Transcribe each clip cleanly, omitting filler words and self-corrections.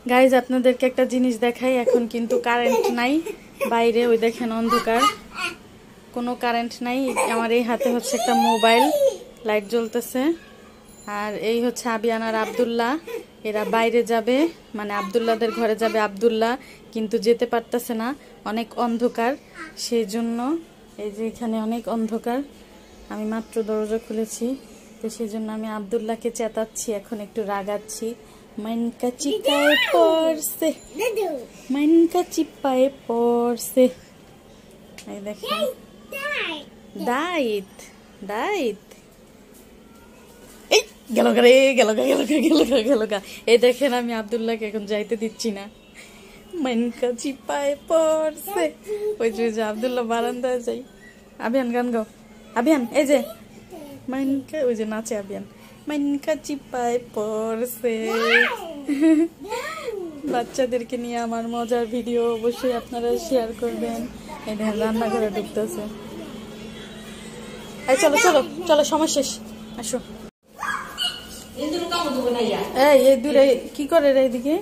Guys আপনাদেরকে একটা জিনিস দেখাই, এখন কিন্তু কারেন্ট নাই বাইরে, ওই দেখেন অন্ধকার, কোনো কারেন্ট নাই। আমার এই হাতে হচ্ছে একটা মোবাইল, লাইট জ্বলতেছে। আর এই হচ্ছে আবিয়ান আর আব্দুল্লাহ, এরা বাইরে যাবে, মানে আব্দুল্লাহদের ঘরে যাবে আব্দুল্লাহ, কিন্তু যেতে পারতেছে না, অনেক অন্ধকার, সেই জন্য এই যে এখানে অনেক অন্ধকার, আমি মাত্র দরজা খুলেছি, তো সেই জন্য আমি আব্দুল্লাহকে চেতাচ্ছি, এখন একটু রাগাচ্ছি। মাইনকা চিপায় পড়ছে, মাইনকা চিপায় পড়ছে, এই দেখেন দাইত দাইত, এই গেল রে গেল গেল গা। এই দেখেন আমি আব্দুল্লাহকে এখন যাইতে দিচ্ছি না, মাইনকা চিপায় পড়ছে। ওই যে আব্দুল্লাহ বারান্দায় যাই, আবিয়ান গান গাও, আবিয়ান এই যে মাইনকা, ওই যে নাচে আবিয়ান, মাইনকা চিপায় পড়ছে। বাচ্চাদেরকে নিয়ে আমার মজার ভিডিও অবশ্যই আপনারা শেয়ার করবেন। এই দেখেন রান্নাঘরে ঢুকতেছে, এই চলো চলো চলো, সময় শেষ, আসো। এই দূরে কি করে রে, এইদিকে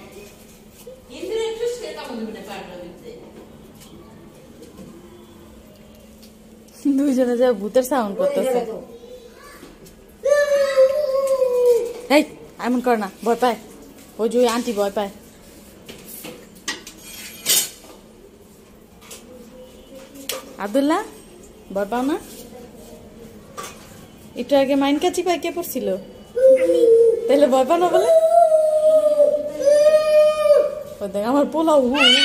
দুইজনে যা ভূতের সাউন্ড করতেছে। এই এমন করে না, ভয় পায়, ওই যে আন্টি ভয় পায়। আব্দুল্লাহ ভয় পাও না? একটু আগে মাইনকা চিপায় কে পড়ছিল? তাহলে ভয় পাও না বলে? ওই দেখ আমার পোলাও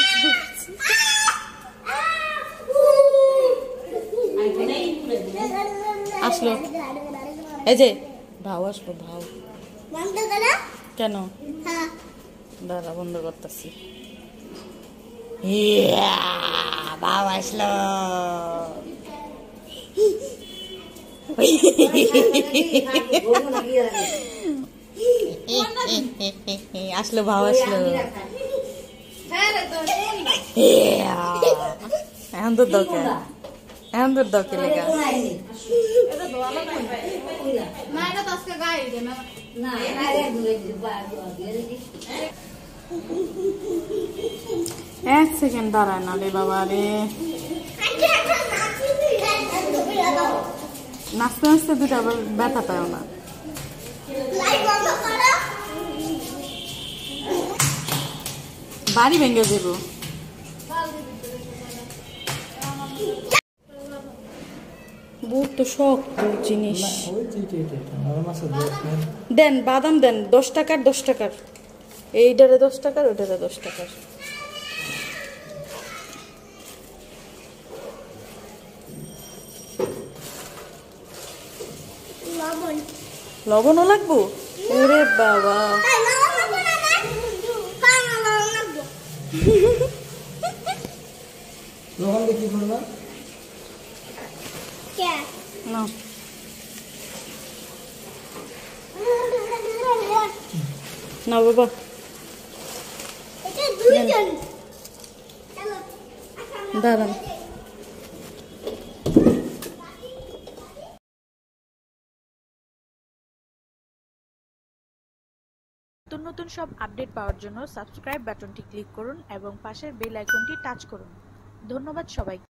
আসলো, এই যে ভাও আসলো, ভাও কেন? দাদা বন্ধ করতেছি, ভাও আসলো, আসলো ভাও আসলো, এখন তো দরকার, এখন তোর দরকার লেগা এক সেকেন্ড দাঁড়ায় না রে বাবা রে, নাচতে নাচতে দুটো আবার ব্যথা পাও না। বাড়ি ভেঙে দেব, বুট তো শক্ত জিনিস। দেন বাদাম দেন, 10 টাকার 10 টাকার, এইটারে 10 টাকার, ওইটারে 10 টাকার। লবণও লাগবো? ওরে বাবা, লবণ দিয়ে কি করবা? না না বাবা, দাঁড়ান। নতুন নতুন সব আপডেট পাওয়ার জন্য সাবস্ক্রাইব বাটনটি ক্লিক করুন এবং পাশের বেল আইকনটি টাচ করুন। ধন্যবাদ সবাইকে।